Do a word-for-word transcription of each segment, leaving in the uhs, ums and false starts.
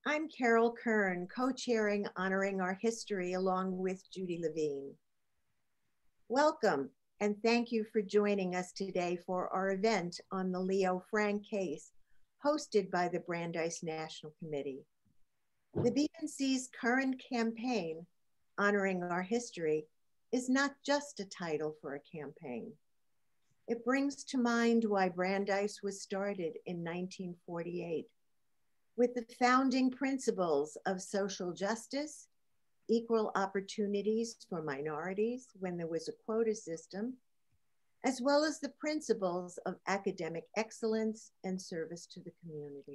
I'm Carol Kern, co-chairing Honoring Our History along with Judy Levine. Welcome, and thank you for joining us today for our event on the Leo Frank case, hosted by the Brandeis National Committee. The B N C's current campaign, Honoring Our History, is not just a title for a campaign. It brings to mind why Brandeis was started in nineteen forty-eight. With the founding principles of social justice, equal opportunities for minorities when there was a quota system, as well as the principles of academic excellence and service to the community.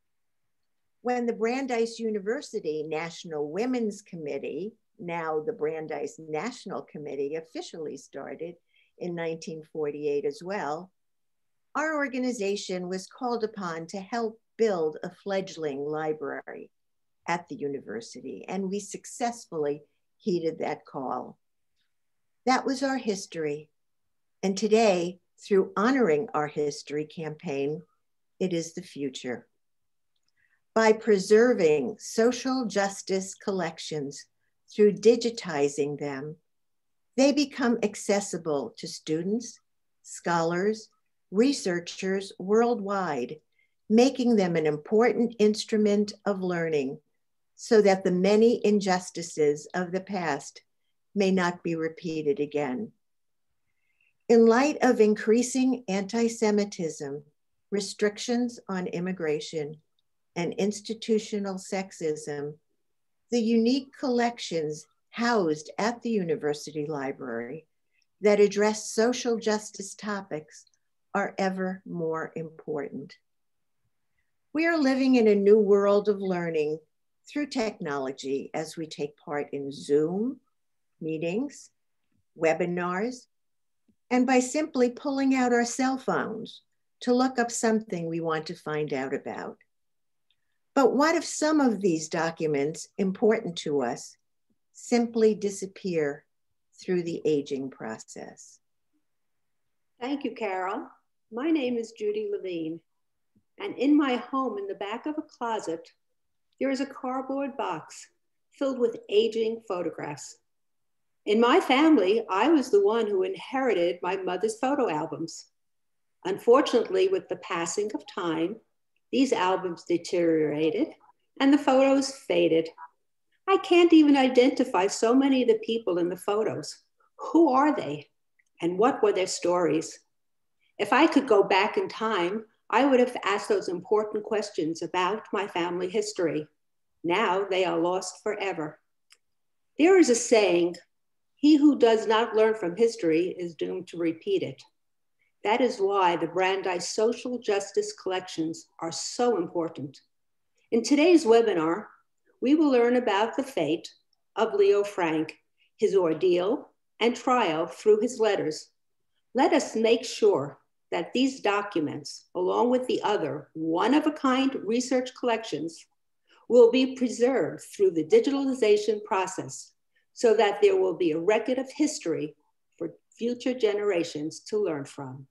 When the Brandeis University National Women's Committee, now the Brandeis National Committee, officially started in nineteen forty-eight as well, our organization was called upon to help build a fledgling library at the university, and we successfully heeded that call. That was our history, and today, through Honoring Our History campaign, it is the future. By preserving social justice collections through digitizing them, they become accessible to students, scholars, researchers worldwide, making them an important instrument of learning so that the many injustices of the past may not be repeated again. In light of increasing anti-Semitism, restrictions on immigration, and institutional sexism, the unique collections housed at the University Library that address social justice topics are ever more important. We are living in a new world of learning through technology as we take part in Zoom meetings, webinars, and by simply pulling out our cell phones to look up something we want to find out about. But what if some of these documents important to us simply disappear through the aging process? Thank you, Carol. My name is Judy Levine, and in my home in the back of a closet, there is a cardboard box filled with aging photographs. In my family, I was the one who inherited my mother's photo albums. Unfortunately, with the passing of time, these albums deteriorated and the photos faded. I can't even identify so many of the people in the photos. Who are they? And what were their stories? If I could go back in time, I would have asked those important questions about my family history. Now they are lost forever. There is a saying, he who does not learn from history is doomed to repeat it. That is why the Brandeis social justice collections are so important. In today's webinar, we will learn about the fate of Leo Frank, his ordeal and trial through his letters. Let us make sure that these documents, along with the other one-of-a-kind research collections, will be preserved through the digitalization process so that there will be a record of history for future generations to learn from.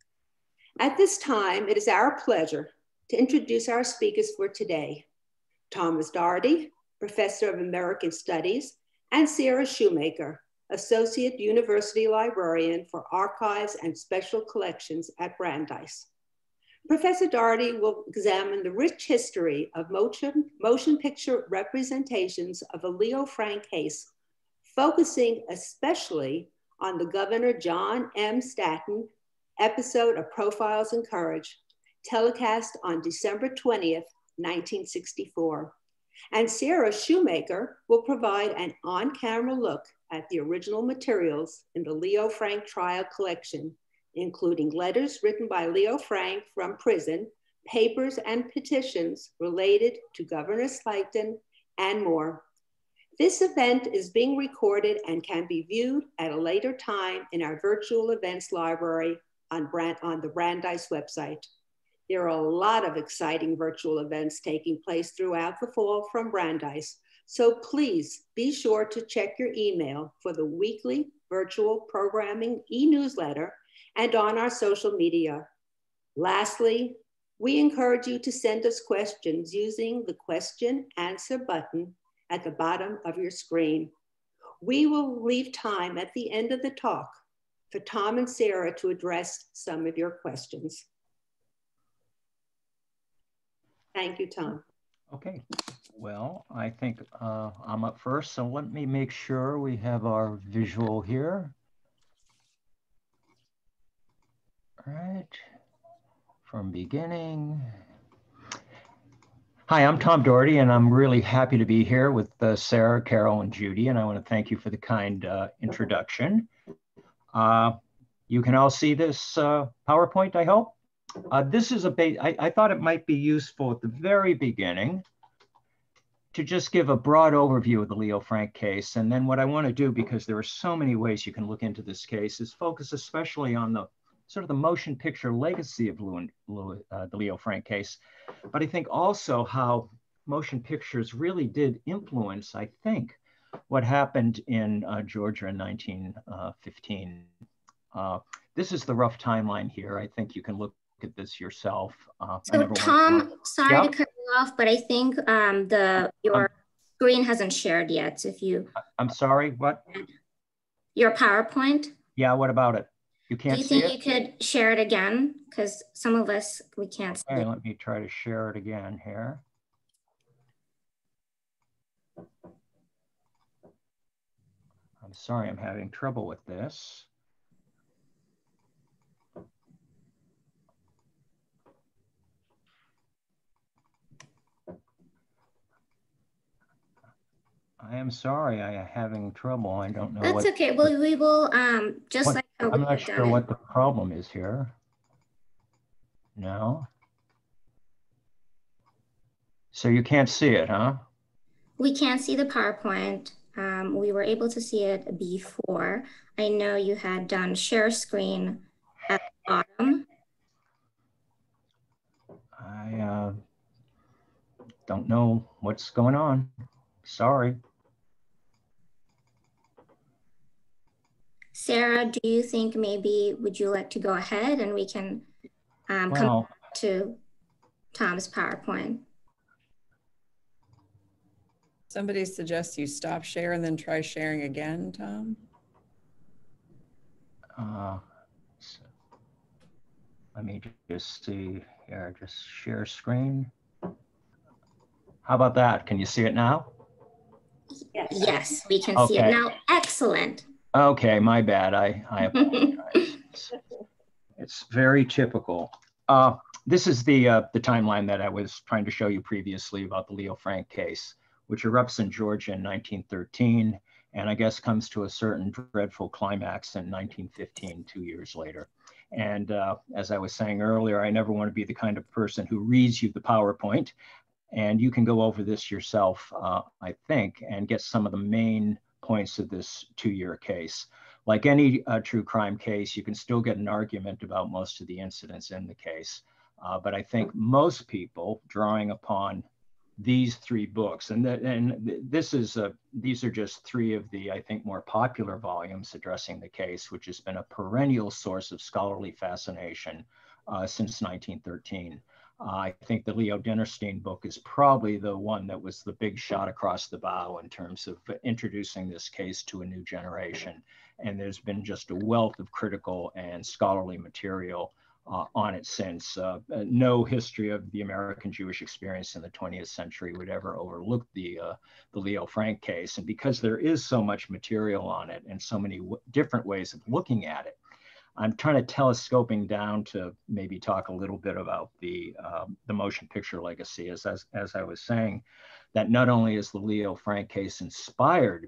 At this time, it is our pleasure to introduce our speakers for today, Thomas Doherty, Professor of American Studies, and Sarah Shoemaker, Associate University Librarian for Archives and Special Collections at Brandeis. Professor Doherty will examine the rich history of motion, motion picture representations of the Leo Frank case, focusing especially on the Governor John M. Stanton episode of Profiles in Courage, telecast on December twentieth, nineteen sixty-four. And Sarah Shoemaker will provide an on-camera look at the original materials in the Leo Frank trial collection, including letters written by Leo Frank from prison, papers and petitions related to Governor Slayton, and more. This event is being recorded and can be viewed at a later time in our virtual events library on, Brand, on the Brandeis website. There are a lot of exciting virtual events taking place throughout the fall from Brandeis, so please be sure to check your email for the weekly virtual programming e-newsletter and on our social media. Lastly, We encourage you to send us questions using the question answer button at the bottom of your screen. We will leave time at the end of the talk for Tom and Sarah to address some of your questions. Thank you, Tom. Okay, well, I think uh, I'm up first, so let me make sure we have our visual here. All right, from beginning. Hi, I'm Tom Doherty, and I'm really happy to be here with uh, Sarah, Carol, and Judy, and I want to thank you for the kind uh, introduction. Uh, you can all see this uh, PowerPoint, I hope. Uh, this is a base, I, I thought it might be useful at the very beginning to just give a broad overview of the Leo Frank case. And then what I want to do, because there are so many ways you can look into this case, is focus especially on the sort of the motion picture legacy of Lou, Lou, uh, the Leo Frank case. But I think also how motion pictures really did influence, I think, what happened in uh, Georgia in nineteen fifteen. Uh, this is the rough timeline here. I think you can look at this yourself. Uh, so Tom, sorry yeah. to cut you off, but I think um, the your um, screen hasn't shared yet. So if you, I'm sorry, what? Your PowerPoint. Yeah, what about it? You can't see it? Do you think you could share it again? Because some of us, we can't see okay, it. Let me try to share it again here. I'm sorry, I'm having trouble with this. I am sorry, I am having trouble. I don't know. That's what, okay. Well, we will um just what, like how I'm we not sure what the problem is here. No. So you can't see it, huh? We can't see the PowerPoint. Um, we were able to see it before. I know you had done share screen at the bottom. I uh, don't know what's going on. Sorry. Sarah, do you think maybe, would you like to go ahead and we can um, well, come back to Tom's PowerPoint? Somebody suggests you stop share and then try sharing again, Tom? Uh, so let me just see here, just share screen. How about that? Can you see it now? Yes, we can okay. see it now. Excellent. Okay, my bad. I, I apologize. it's, it's very typical. Uh, this is the, uh, the timeline that I was trying to show you previously about the Leo Frank case, which erupts in Georgia in nineteen thirteen, and I guess comes to a certain dreadful climax in nineteen fifteen, two years later. And uh, as I was saying earlier, I never want to be the kind of person who reads you the PowerPoint, and you can go over this yourself, uh, I think, and get some of the main points of this two-year case. Like any uh, true crime case, you can still get an argument about most of the incidents in the case. Uh, but I think most people, drawing upon these three books, and, th and this is a, these are just three of the, I think, more popular volumes addressing the case, which has been a perennial source of scholarly fascination uh, since nineteen thirteen. Uh, I think the Leo Dinnerstein book is probably the one that was the big shot across the bow in terms of introducing this case to a new generation. And there's been just a wealth of critical and scholarly material uh, on it since. Uh, no history of the American Jewish experience in the twentieth century would ever overlook the, uh, the Leo Frank case. And because there is so much material on it and so many w different ways of looking at it, I'm trying to telescoping down to maybe talk a little bit about the, uh, the motion picture legacy, as, as, as I was saying, that not only is the Leo Frank case inspired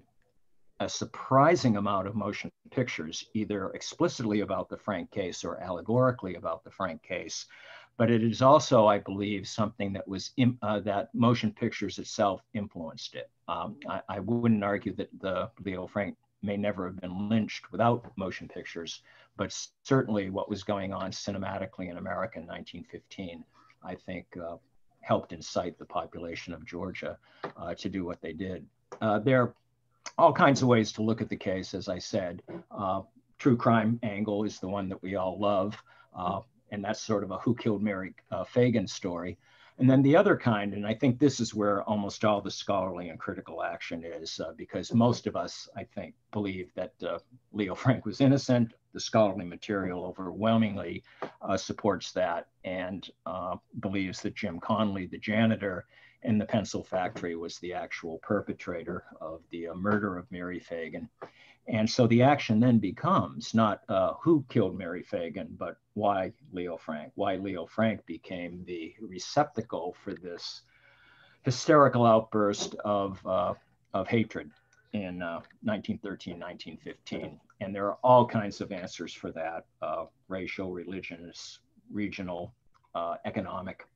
a surprising amount of motion pictures, either explicitly about the Frank case or allegorically about the Frank case, but it is also, I believe, something that was in, uh, that motion pictures itself influenced it. Um, I, I wouldn't argue that the Leo Frank may never have been lynched without motion pictures, but certainly what was going on cinematically in America in nineteen fifteen, I think uh, helped incite the population of Georgia uh, to do what they did. Uh, there are all kinds of ways to look at the case, as I said. Uh, true crime angle is the one that we all love. Uh, and that's sort of a who killed Mary uh, Fagan story. And then the other kind, and I think this is where almost all the scholarly and critical action is, uh, because most of us, I think, believe that uh, Leo Frank was innocent. The scholarly material overwhelmingly uh, supports that, and uh, believes that Jim Conley, the janitor in the pencil factory, was the actual perpetrator of the uh, murder of Mary Fagan. And so the action then becomes not uh, who killed Mary Fagan, but why Leo Frank, why Leo Frank became the receptacle for this hysterical outburst of, uh, of hatred in uh, nineteen thirteen, nineteen fifteen. And there are all kinds of answers for that, uh, racial, religious, regional, uh, economic.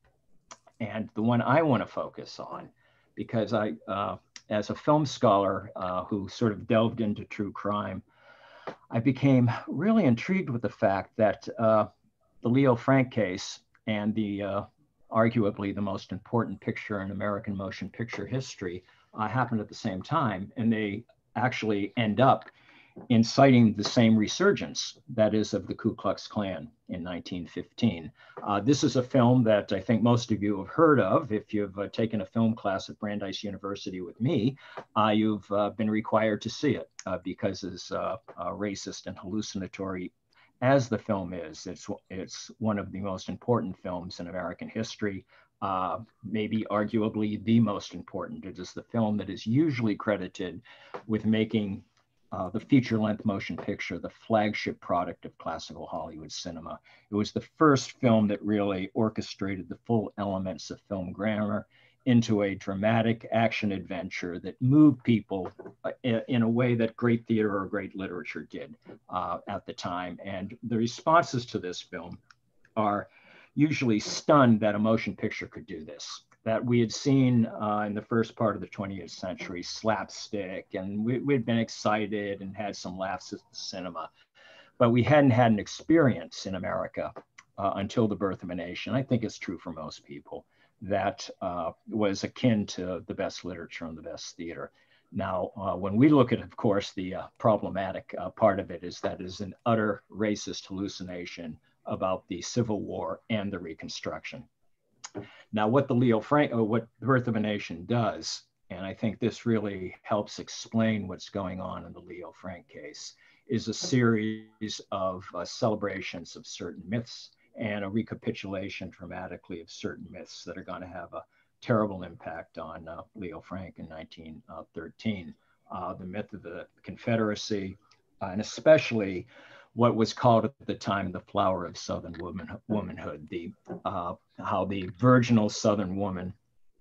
And the one I want to focus on, because I, uh, as a film scholar uh, who sort of delved into true crime, I became really intrigued with the fact that uh, the Leo Frank case and the uh, arguably the most important picture in American motion picture history uh, happened at the same time. And they actually end up inciting the same resurgence, that is of the Ku Klux Klan in nineteen fifteen. Uh, this is a film that I think most of you have heard of. If you've uh, taken a film class at Brandeis University with me, uh, you've uh, been required to see it uh, because as uh, uh, racist and hallucinatory as the film is, it's, it's one of the most important films in American history. Uh, maybe arguably the most important. It is the film that is usually credited with making Uh, the feature-length motion picture, the flagship product of classical Hollywood cinema. It was the first film that really orchestrated the full elements of film grammar into a dramatic action adventure that moved people uh, in, in a way that great theater or great literature did uh, at the time. And the responses to this film are usually stunned that a motion picture could do this. That we had seen uh, in the first part of the twentieth century, slapstick, and we, we'd been excited and had some laughs at the cinema, but we hadn't had an experience in America uh, until The Birth of a Nation. I think it's true for most people, that uh, was akin to the best literature and the best theater. Now, uh, when we look at, of course, the uh, problematic uh, part of it is that it is an utter racist hallucination about the Civil War and the Reconstruction. Now, what the Leo Frank, or what The Birth of a Nation does, and I think this really helps explain what's going on in the Leo Frank case, is a series of uh, celebrations of certain myths and a recapitulation dramatically of certain myths that are going to have a terrible impact on uh, Leo Frank in nineteen thirteen. Uh, the myth of the Confederacy, uh, and especially what was called at the time the flower of Southern woman, womanhood, the, uh, how the virginal Southern woman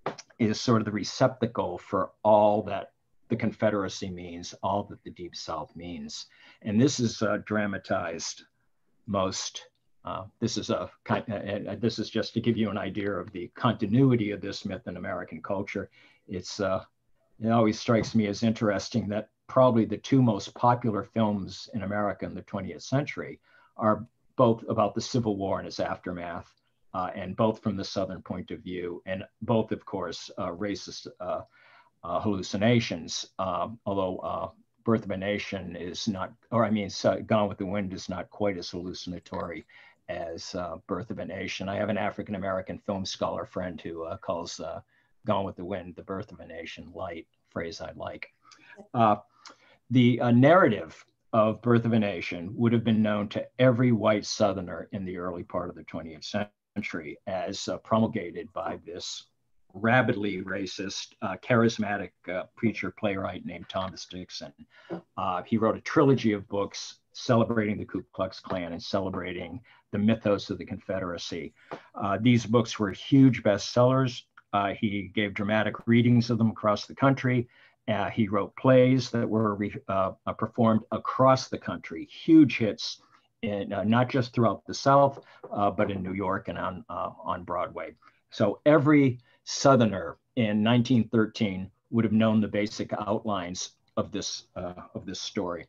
is sort of the receptacle for all that the Confederacy means, all that the Deep South means. And this is uh, dramatized most, uh, this is a uh, this is just to give you an idea of the continuity of this myth in American culture. It's, uh, it always strikes me as interesting that probably the two most popular films in America in the twentieth century are both about the Civil War and its aftermath, uh, and both from the Southern point of view, and both, of course, uh, racist uh, uh, hallucinations, uh, although uh, Birth of a Nation is not, or I mean, uh, Gone with the Wind is not quite as hallucinatory as uh, Birth of a Nation. I have an African-American film scholar friend who uh, calls uh, Gone with the Wind the Birth of a Nation light, phrase I like. Uh, the uh, narrative of Birth of a Nation would have been known to every white Southerner in the early part of the twentieth century as uh, promulgated by this rabidly racist, uh, charismatic uh, preacher playwright named Thomas Dixon. Uh, he wrote a trilogy of books celebrating the Ku Klux Klan and celebrating the mythos of the Confederacy. Uh, these books were huge bestsellers. Uh, he gave dramatic readings of them across the country. Uh, he wrote plays that were re, uh, uh, performed across the country, huge hits, in, uh, not just throughout the South, uh, but in New York and on, uh, on Broadway. So every Southerner in nineteen thirteen would have known the basic outlines of this, uh, of this story.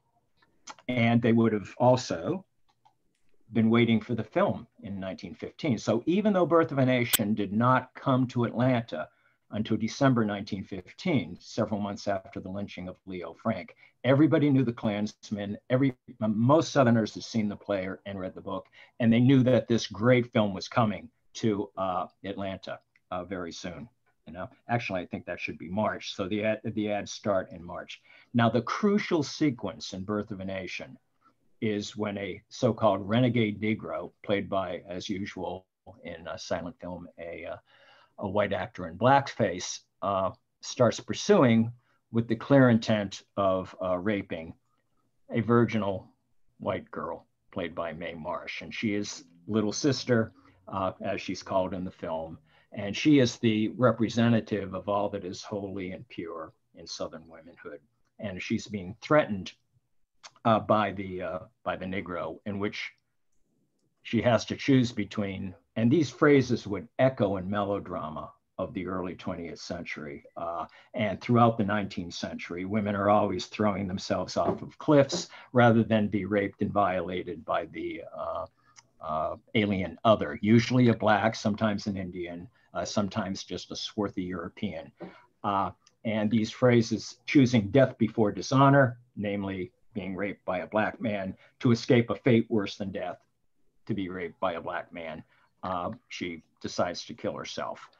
And they would have also been waiting for the film in nineteen fifteen. So even though Birth of a Nation did not come to Atlanta until December nineteen fifteen, several months after the lynching of Leo Frank. Everybody knew the Klansman. Every, most Southerners had seen the play and read the book, and they knew that this great film was coming to uh, Atlanta uh, very soon. You know, actually, I think that should be March. So the ad, the ads start in March. Now, the crucial sequence in Birth of a Nation is when a so-called renegade Negro, played by, as usual in a silent film, a, uh, a white actor in blackface, uh, starts pursuing with the clear intent of uh, raping a virginal white girl played by Mae Marsh. And she is little sister, uh, as she's called in the film. And she is the representative of all that is holy and pure in Southern womanhood. And she's being threatened uh, by the uh, by the Negro, in which she has to choose between, and these phrases would echo in melodrama of the early twentieth century. Uh, and throughout the nineteenth century, women are always throwing themselves off of cliffs rather than be raped and violated by the uh, uh, alien other, usually a black, sometimes an Indian, uh, sometimes just a swarthy European. Uh, and these phrases, choosing death before dishonor, namely being raped by a black man, to escape a fate worse than death, to be raped by a black man, uh, she decides to kill herself.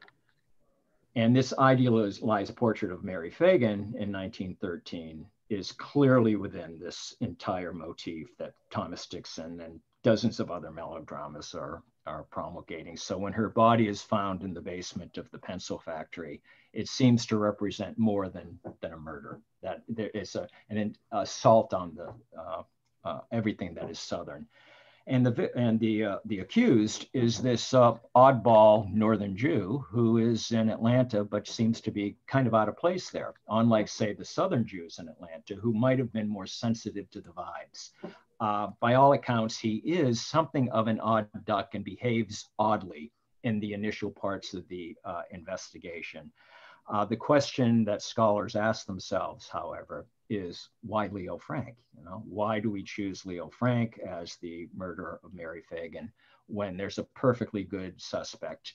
And this idealized portrait of Mary Fagan in nineteen thirteen is clearly within this entire motif that Thomas Dixon and dozens of other melodramas are, are promulgating. So when her body is found in the basement of the pencil factory, it seems to represent more than, than a murder. That there is a, an assault on the uh, uh, everything that is Southern. And the and the uh, the accused is this uh, oddball Northern Jew who is in Atlanta, but seems to be kind of out of place there. Unlike, say, the Southern Jews in Atlanta, who might have been more sensitive to the vibes. Uh, by all accounts, he is something of an odd duck and behaves oddly in the initial parts of the uh, investigation. Uh, the question that scholars ask themselves, however, is why Leo Frank? You know, why do we choose Leo Frank as the murderer of Mary Fagan when there's a perfectly good suspect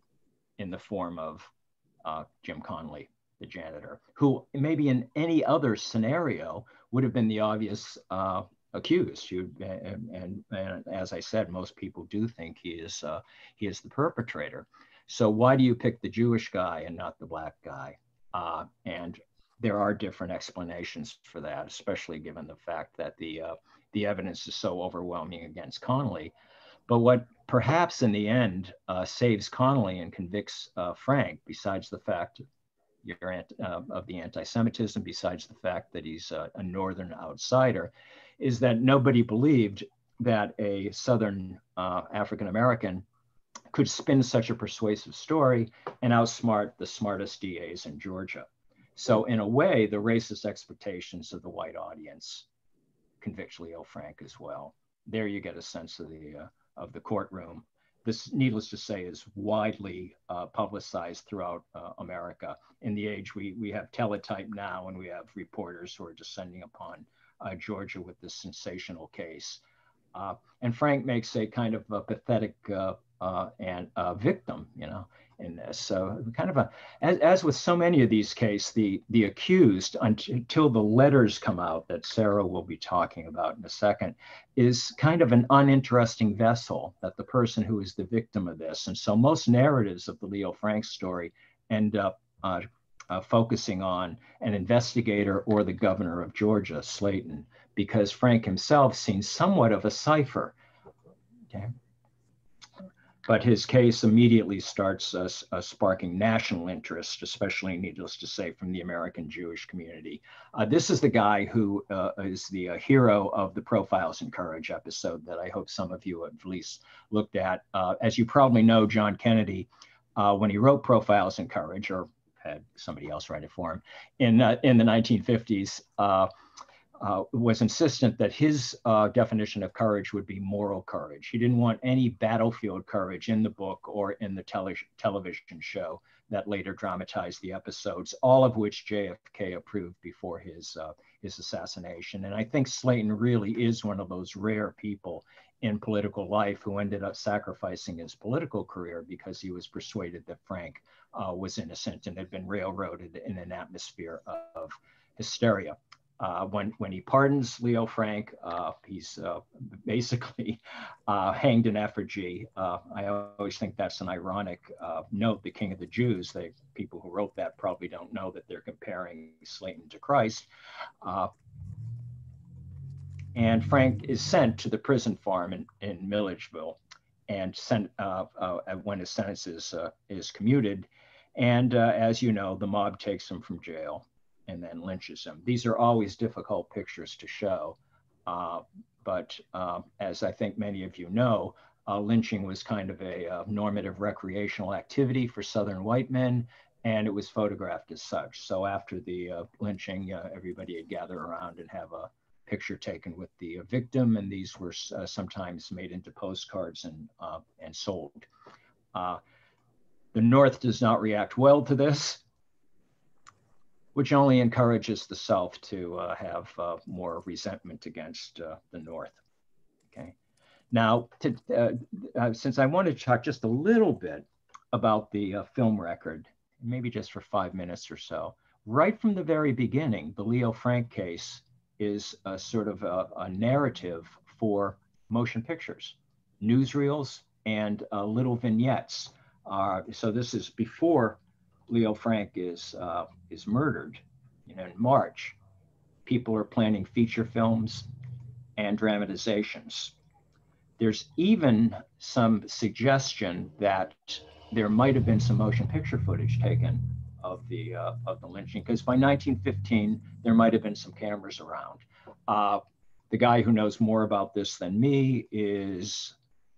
in the form of uh, Jim Conley, the janitor, who maybe in any other scenario would have been the obvious uh, accused. You, and, and, and as I said, most people do think he is uh, he is the perpetrator. So why do you pick the Jewish guy and not the black guy? Uh, and there are different explanations for that, especially given the fact that the uh, the evidence is so overwhelming against Connolly. But what perhaps in the end uh, saves Connolly and convicts uh, Frank, besides the fact you're ant- uh, of the anti-Semitism, besides the fact that he's uh, a Northern outsider, is that nobody believed that a Southern uh, African-American could spin such a persuasive story and outsmart the smartest D As in Georgia. So in a way, the racist expectations of the white audience convict Leo Frank as well. There you get a sense of the uh, of the courtroom. This, needless to say, is widely uh, publicized throughout uh, America. In the age we we have teletype now, and we have reporters who are descending upon uh, Georgia with this sensational case. Uh, and Frank makes a kind of a pathetic uh, uh, and uh, victim, you know, in this. So kind of a, as, as with so many of these cases, the, the accused, until the letters come out that Sarah will be talking about in a second, is kind of an uninteresting vessel, that the person who is the victim of this. And so most narratives of the Leo Frank story end up uh, uh, focusing on an investigator or the governor of Georgia, Slayton, because Frank himself seems somewhat of a cipher. Okay. But his case immediately starts uh, uh, sparking national interest, especially, needless to say, from the American Jewish community. Uh, this is the guy who uh, is the uh, hero of the Profiles in Courage episode that I hope some of you have at least looked at. Uh, as you probably know, John Kennedy, uh, when he wrote Profiles in Courage, or had somebody else write it for him, in, uh, in the nineteen fifties, uh, Uh, was insistent that his uh, definition of courage would be moral courage. He didn't want any battlefield courage in the book or in the tele television show that later dramatized the episodes, all of which J F K approved before his, uh, his assassination. And I think Slayton really is one of those rare people in political life who ended up sacrificing his political career because he was persuaded that Frank uh, was innocent and had been railroaded in an atmosphere of hysteria. Uh, when, when he pardons Leo Frank, uh, he's uh, basically uh, hanged in effigy. Uh, I always think that's an ironic uh, note, the King of the Jews. They, people who wrote that probably don't know that they're comparing Satan to Christ. Uh, and Frank is sent to the prison farm in, in Milledgeville and sent uh, uh, when his sentence is, uh, is commuted. And uh, as you know, the mob takes him from jail and then lynches him. These are always difficult pictures to show. Uh, but uh, as I think many of you know, uh, lynching was kind of a uh, normative recreational activity for Southern white men, and it was photographed as such. So after the uh, lynching, uh, everybody would gather around and have a picture taken with the uh, victim, and these were uh, sometimes made into postcards and, uh, and sold. Uh, the North does not react well to this, which only encourages the South to uh, have uh, more resentment against uh, the North. Okay. Now, to, uh, uh, since I want to talk just a little bit about the uh, film record, maybe just for five minutes or so, right from the very beginning, the Leo Frank case is a sort of a, a narrative for motion pictures, newsreels, and uh, little vignettes. Uh, so this is before Leo Frank is uh, is murdered, you know, in March. People are planning feature films and dramatizations. There's even some suggestion that there might have been some motion picture footage taken of the uh, of the lynching, because by nineteen fifteen there might have been some cameras around. Uh, the guy who knows more about this than me is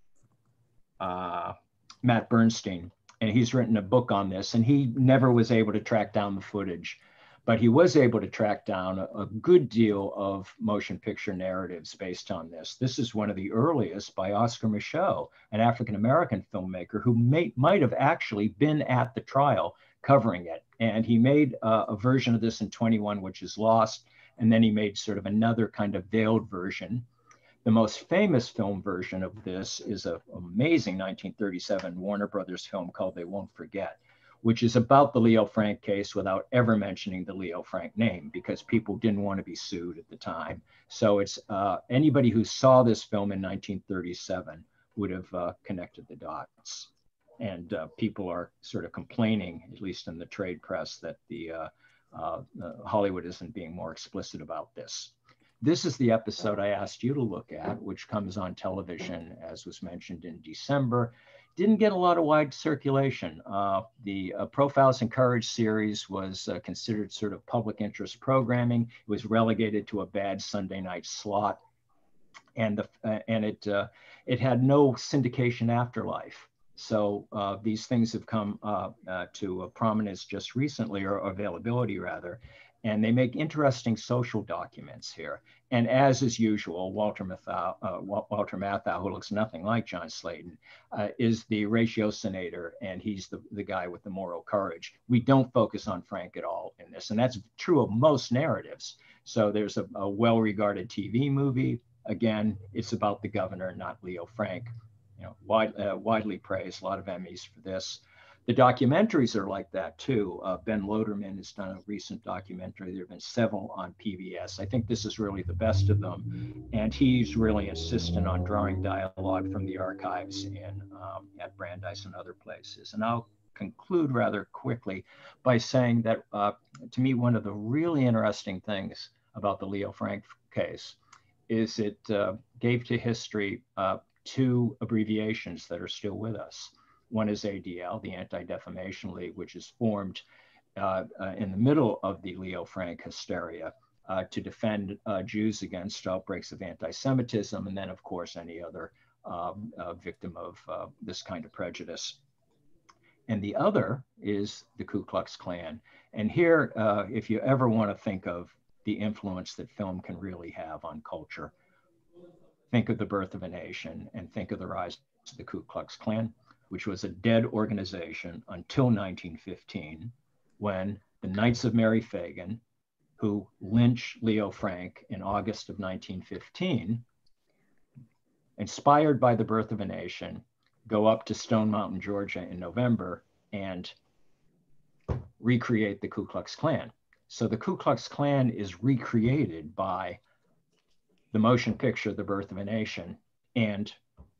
uh, Matt Bernstein. And he's written a book on this, and he never was able to track down the footage, but he was able to track down a, a good deal of motion picture narratives based on this. This is one of the earliest by Oscar Micheaux, an African-American filmmaker who may, might have actually been at the trial covering it. And he made uh, a version of this in twenty-one, which is lost. And then he made sort of another kind of veiled version. The most famous film version of this is an amazing nineteen thirty-seven Warner Brothers film called They Won't Forget, which is about the Leo Frank case without ever mentioning the Leo Frank name, because people didn't want to be sued at the time. So it's uh, anybody who saw this film in nineteen thirty-seven would have uh, connected the dots. And uh, people are sort of complaining, at least in the trade press, that the uh, uh, uh, Hollywood isn't being more explicit about this. This is the episode I asked you to look at, which comes on television, as was mentioned, in December. Didn't get a lot of wide circulation. Uh, the uh, Profiles in Courage series was uh, considered sort of public interest programming. It was relegated to a bad Sunday night slot, and the uh, and it uh, it had no syndication afterlife. So uh, these things have come uh, uh, to uh, prominence just recently, or availability rather. And they make interesting social documents here. And as is usual, Walter Matthau, uh, Walter Matthau, who looks nothing like John Slayton, uh, is the ratiocinator, and he's the, the guy with the moral courage. We don't focus on Frank at all in this, and that's true of most narratives. So there's a, a well-regarded T V movie. Again, it's about the governor, not Leo Frank. You know, wide, uh, widely praised, a lot of Emmys for this. The documentaries are like that too. Uh, Ben Loderman has done a recent documentary. There have been several on P B S. I think this is really the best of them. And he's really insistent on drawing dialogue from the archives in, um, at Brandeis and other places. And I'll conclude rather quickly by saying that uh, to me, one of the really interesting things about the Leo Frank case is it uh, gave to history uh, two abbreviations that are still with us. One is A D L, the Anti-Defamation League, which is formed uh, uh, in the middle of the Leo Frank hysteria uh, to defend uh, Jews against outbreaks of anti-Semitism, and then, of course, any other uh, uh, victim of uh, this kind of prejudice. And the other is the Ku Klux Klan. And here, uh, if you ever want to think of the influence that film can really have on culture, think of The Birth of a Nation and think of the rise of the Ku Klux Klan, which was a dead organization until nineteen fifteen, when the Knights of Mary Phagan, who lynched Leo Frank in August of nineteen fifteen, inspired by The Birth of a Nation, go up to Stone Mountain, Georgia in November and recreate the Ku Klux Klan. So the Ku Klux Klan is recreated by the motion picture, The Birth of a Nation, and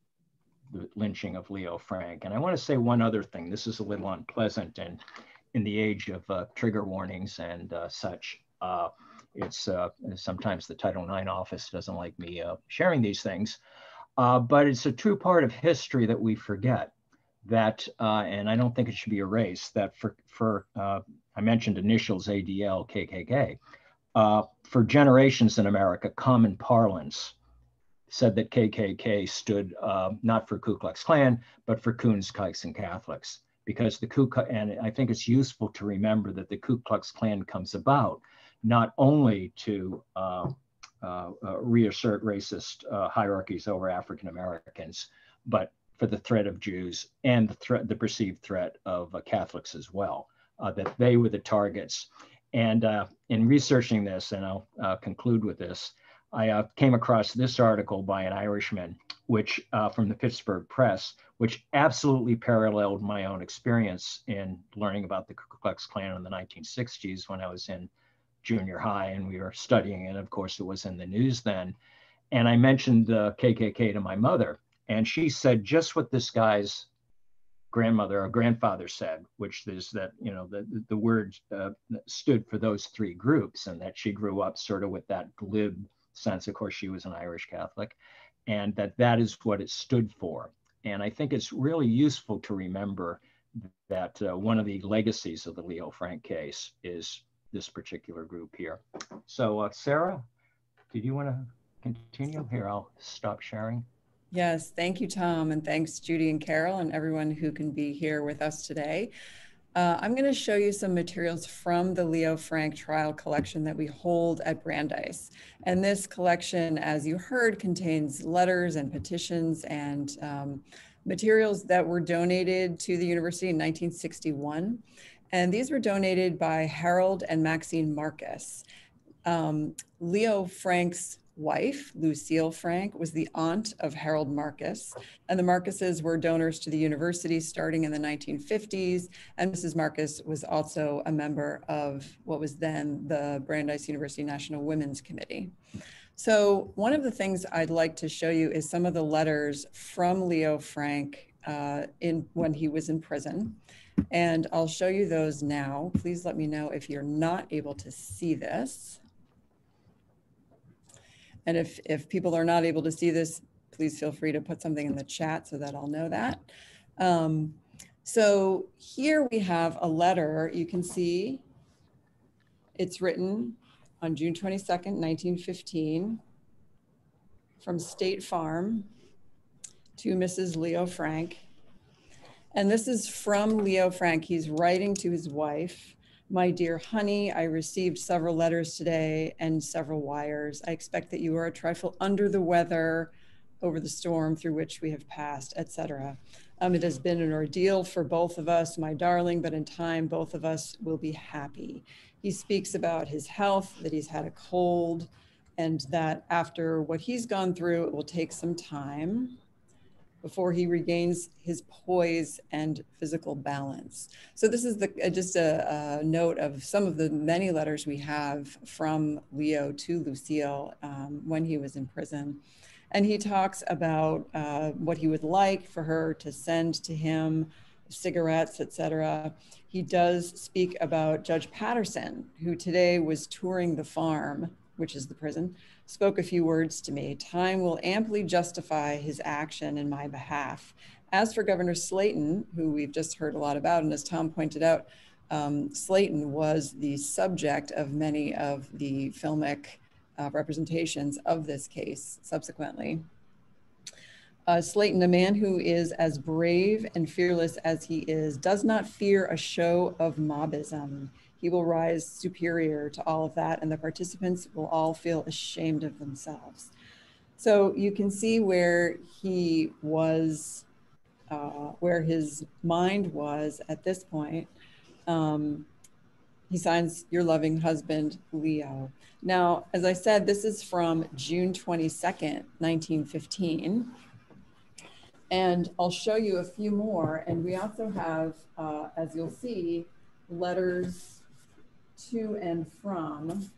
the lynching of Leo Frank. And I want to say one other thing. This is a little unpleasant, and in the age of uh, trigger warnings and uh, such, uh, it's uh, sometimes the Title nine office doesn't like me uh, sharing these things, uh, but it's a true part of history that we forget. That, uh, and I don't think it should be erased, that for, for uh, I mentioned initials A D L, K K K, uh, for generations in America, common parlance said that K K K stood uh, not for Ku Klux Klan, but for Coons, Kikes, and Catholics. Because the Ku, and I think it's useful to remember that the Ku Klux Klan comes about not only to uh, uh, uh, reassert racist uh, hierarchies over African Americans, but for the threat of Jews and the threat, the perceived threat of uh, Catholics as well, uh, that they were the targets. And uh, in researching this, and I'll uh, conclude with this, I uh, came across this article by an Irishman, which uh, from the Pittsburgh Press, which absolutely paralleled my own experience in learning about the Ku Klux Klan in the nineteen sixties when I was in junior high and we were studying it. Of course, it was in the news then. And I mentioned the K K K to my mother, and she said just what this guy's grandmother or grandfather said, which is that, you know, the, the word uh, stood for those three groups, and that she grew up sort of with that glib sense. Of course, she was an Irish Catholic, and that that is what it stood for. And I think it's really useful to remember that uh, one of the legacies of the Leo Frank case is this particular group here. So uh, Sarah, did you want to continue? Here, I'll stop sharing. Yes, thank you, Tom, and thanks, Judy and Carol, and everyone who can be here with us today. Uh, I'm going to show you some materials from the Leo Frank trial collection that we hold at Brandeis. And this collection, as you heard, contains letters and petitions and um, materials that were donated to the university in nineteen sixty-one. And these were donated by Harold and Maxine Marcus. Um, Leo Frank's wife, Lucille Frank, was the aunt of Harold Marcus, and the Marcuses were donors to the university starting in the nineteen fifties, and Missus Marcus was also a member of what was then the Brandeis University National Women's Committee. So one of the things I'd like to show you is some of the letters from Leo Frank uh, in when he was in prison, and I'll show you those now. Please let me know if you're not able to see this. And if, if people are not able to see this, please feel free to put something in the chat so that I'll know that. Um, so here we have a letter. You can see it's written on June twenty-second, nineteen fifteen, from State Farm to Missus Leo Frank. And this is from Leo Frank. He's writing to his wife. My dear honey, I received several letters today and several wires. I expect that you are a trifle under the weather over the storm through which we have passed, et cetera. Um, it has been an ordeal for both of us, my darling, but in time, both of us will be happy. He speaks about his health, that he's had a cold, and that after what he's gone through, it will take some time before he regains his poise and physical balance. So this is the, uh, just a, a note of some of the many letters we have from Leo to Lucille um, when he was in prison. And he talks about uh, what he would like for her to send to him, cigarettes, et cetera. He does speak about Judge Patterson, who today was touring the farm, which is the prison, spoke a few words to me. Time will amply justify his action in my behalf. As for Governor Slayton, who we've just heard a lot about, and as Tom pointed out, um, Slayton was the subject of many of the filmic uh, representations of this case subsequently. Uh, Slayton, a man who is as brave and fearless as he is, does not fear a show of mobism. He will rise superior to all of that, and the participants will all feel ashamed of themselves. So you can see where he was, uh, where his mind was at this point. Um, he signs, your loving husband, Leo. Now, as I said, this is from June twenty-second, nineteen fifteen. And I'll show you a few more. And we also have, uh, as you'll see, letters to and from.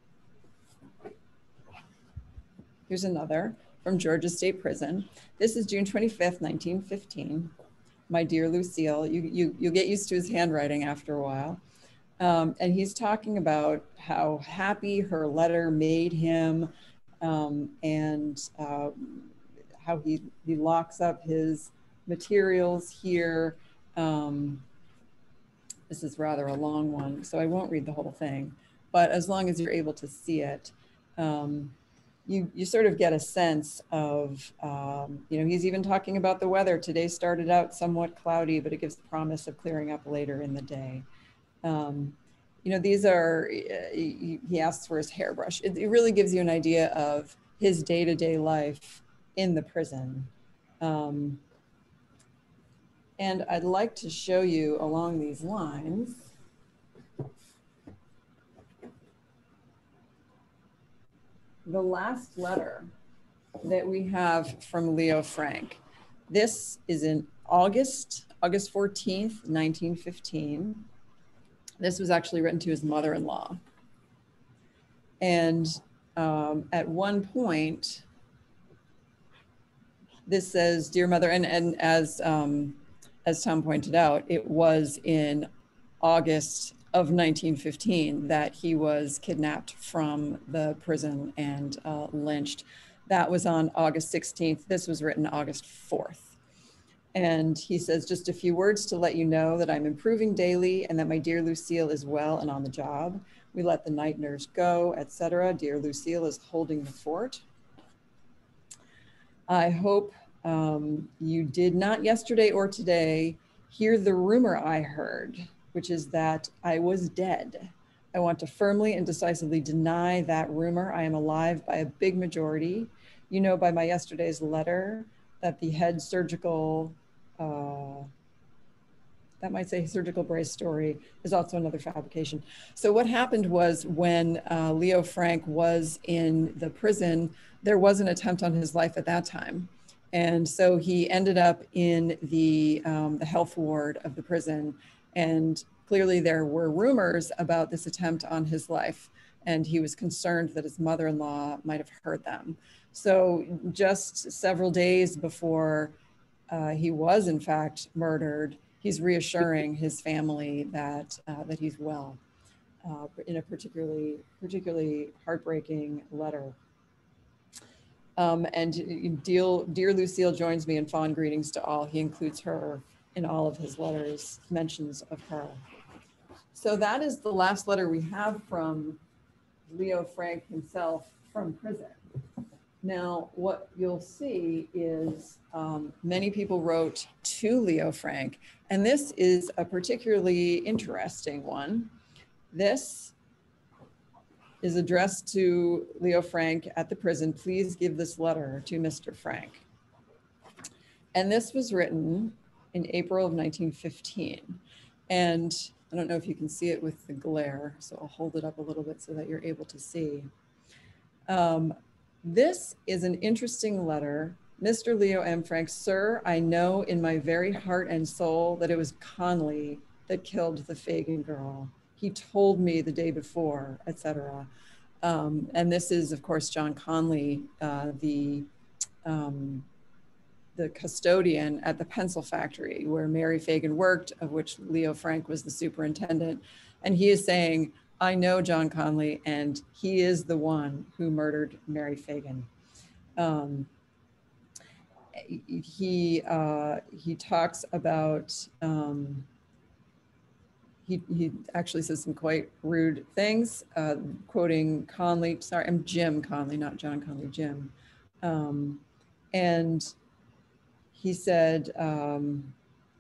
Here's another from Georgia State Prison. This is June twenty-fifth, nineteen fifteen. My dear Lucille, you, you, you'll get used to his handwriting after a while. Um, and he's talking about how happy her letter made him, um, and uh, how he, he locks up his materials here. Um, this is rather a long one, so I won't read the whole thing, but as long as you're able to see it, um, you, you sort of get a sense of, um, you know, he's even talking about the weather. Today started out somewhat cloudy, but it gives promise of clearing up later in the day. Um, you know, these are, he, he asks for his hairbrush. It, it really gives you an idea of his day-to-day life in the prison. Um, and I'd like to show you along these lines. The last letter that we have from Leo Frank. This is in August, August fourteenth, nineteen fifteen. This was actually written to his mother-in-law. And um, at one point, this says, dear mother, and, and as, um, as Tom pointed out, it was in August of nineteen fifteen that he was kidnapped from the prison and uh, lynched. That was on August sixteenth. This was written August fourth. And he says, just a few words to let you know that I'm improving daily and that my dear Lucille is well and on the job. We let the night nurse go, et cetera. Dear Lucille is holding the fort. I hope um, you did not yesterday or today hear the rumor I heard, which is that I was dead. I want to firmly and decisively deny that rumor. I am alive by a big majority. You know by my yesterday's letter that the head surgical, uh, that might say surgical brace story, is also another fabrication. So what happened was when uh, Leo Frank was in the prison, there was an attempt on his life at that time. And so he ended up in the, um, the health ward of the prison. And clearly there were rumors about this attempt on his life. And he was concerned that his mother-in-law might have heard them. So just several days before uh, he was in fact murdered, he's reassuring his family that, uh, that he's well, uh, in a particularly, particularly heartbreaking letter. Um, and dear, dear Lucille joins me in fond greetings to all. He includes her in all of his letters, mentions of her. So that is the last letter we have from Leo Frank himself from prison. Now, what you'll see is um, many people wrote to Leo Frank, and this is a particularly interesting one. This is addressed to Leo Frank at the prison. Please give this letter to Mister Frank. And this was written in April of nineteen fifteen. And I don't know if you can see it with the glare, so I'll hold it up a little bit so that you're able to see. Um, this is an interesting letter. Mister Leo M. Frank, sir, I know in my very heart and soul that it was Conley that killed the Fagan girl. He told me the day before, et cetera. Um, and this is, of course, John Conley, uh, the, um, the custodian at the pencil factory where Mary Fagan worked, of which Leo Frank was the superintendent. And he is saying, I know John Conley, and he is the one who murdered Mary Fagan. Um, he, uh, he talks about, um, He, he actually says some quite rude things, uh, quoting Conley, sorry, I'm Jim Conley, not John Conley, Jim. Um, and he said, um,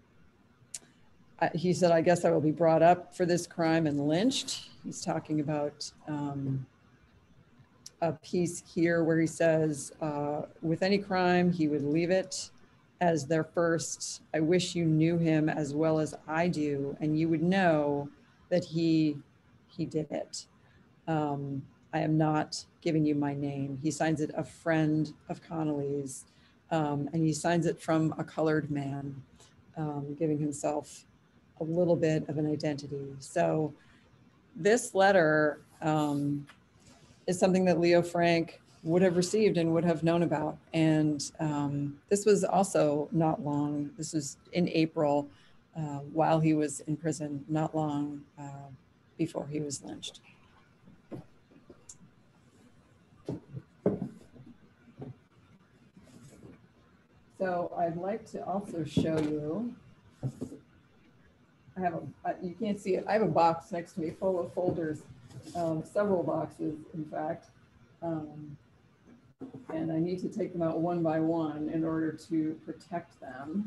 he said, I guess I will be brought up for this crime and lynched. He's talking about um, a piece here where he says, uh, with any crime, he would leave it as their first. I wish you knew him as well as I do, and you would know that he he did it. Um, I am not giving you my name. He signs it a friend of Connolly's, um, and he signs it from a colored man, um, giving himself a little bit of an identity. So this letter um, is something that Leo Frank would have received and would have known about. And um, this was also not long, this was in April, uh, while he was in prison, not long uh, before he was lynched. So I'd like to also show you, I have a, you can't see it, I have a box next to me full of folders, um, several boxes, in fact. Um, and I need to take them out one by one in order to protect them.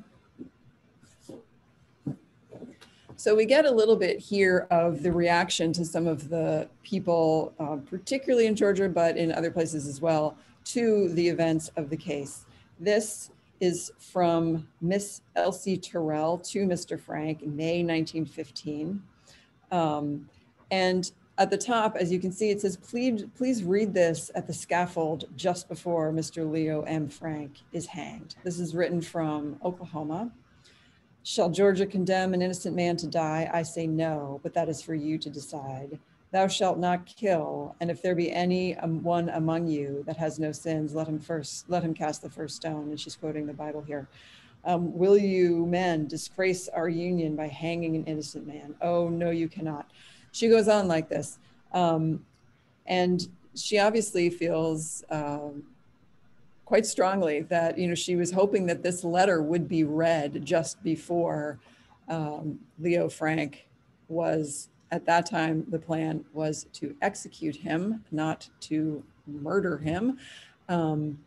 So we get a little bit here of the reaction to some of the people, uh, particularly in Georgia, but in other places as well, to the events of the case. This is from Miss Elsie Terrell to Mister Frank in May nineteen fifteen. Um, and at the top, as you can see, it says, please, please read this at the scaffold just before Mister Leo M. Frank is hanged. This is written from Oklahoma. Shall Georgia condemn an innocent man to die? I say no, but that is for you to decide. Thou shalt not kill, and if there be any um, one among you that has no sins, let him first, let him cast the first stone. And she's quoting the Bible here. Um, will you men disgrace our union by hanging an innocent man? Oh, no, you cannot. She goes on like this. Um, and she obviously feels um, quite strongly that, you know, she was hoping that this letter would be read just before um, Leo Frank was, at that time, the plan was to execute him, not to murder him. Um,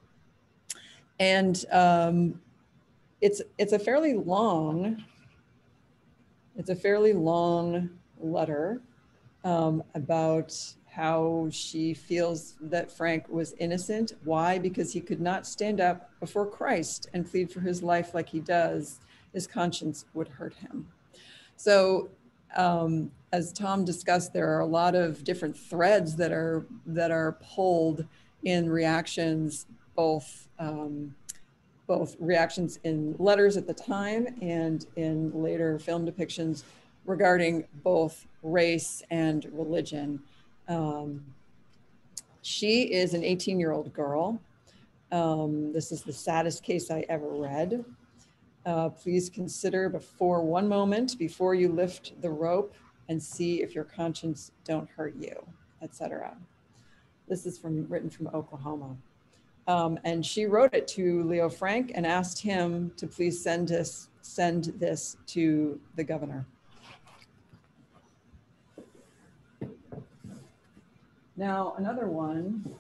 and um, it's, it's a fairly long, it's a fairly long letter um, about how she feels that Frank was innocent. Why? Because he could not stand up before Christ and plead for his life like he does. His conscience would hurt him. So um, as Tom discussed, there are a lot of different threads that are, that are pulled in reactions, both, um, both reactions in letters at the time and in later film depictions regarding both race and religion. Um, she is an eighteen year old girl. Um, this is the saddest case I ever read. Uh, please consider before one moment, before you lift the rope and see if your conscience don't hurt you, et cetera. This is from, written from Oklahoma. Um, and she wrote it to Leo Frank and asked him to please send this, send this to the governor. Now, another one.